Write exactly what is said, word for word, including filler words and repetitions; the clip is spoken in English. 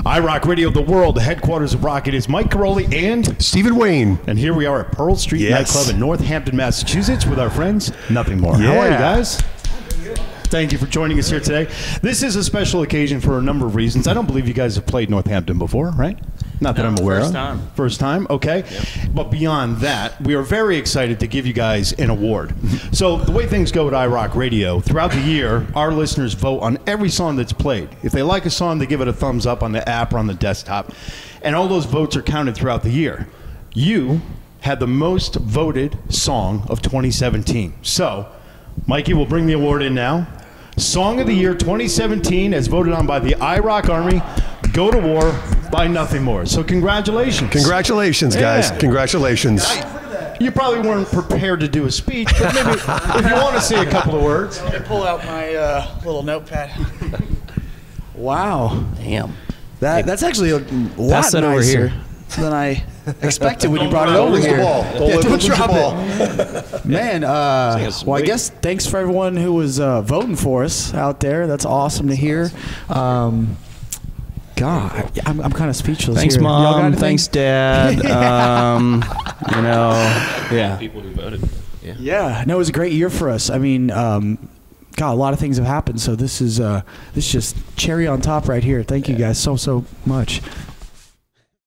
iRock Radio, the world, the headquarters of rock. It is Mike Karolyi and Stephen Wayne. And here we are at Pearl Street Yes. Nightclub in Northampton, Massachusetts with our friends, Nothing More. Yeah. How are you guys? Thank you for joining us here today. This is a special occasion for a number of reasons. I don't believe you guys have played Northampton before, right? Not that no, I'm aware first of. Time. First time, okay. Yep. But beyond that, we are very excited to give you guys an award. So the way things go at iRock Radio, throughout the year, our listeners vote on every song that's played. If they like a song, they give it a thumbs up on the app or on the desktop. And all those votes are counted throughout the year. You had the most voted song of twenty seventeen. So, Mikey will bring the award in now. Song of the Year twenty seventeen, as voted on by the iRock Army, Go to War by Nothing More. So congratulations. Congratulations, guys. Yeah. Congratulations. You probably weren't prepared to do a speech, but maybe if you want to say a couple of words. Let me pull out my uh, little notepad. Wow. Damn. That, that's actually a lot Pass that over nicer here. than I expected when you brought it Don't over lose here. the ball. Don't Yeah, let- don't don't lose the drop ball. it. Man, uh, well, I guess thanks for everyone who was uh, voting for us out there. That's awesome to hear. Um, God, I'm, I'm kind of speechless. Thanks, here. Y'all got Mom. anything? Thanks, Dad. um, you know, yeah. People who voted. Yeah. Yeah, no, it was a great year for us. I mean, um, God, a lot of things have happened. So this is uh, this is just cherry on top right here. Thank you guys so so much.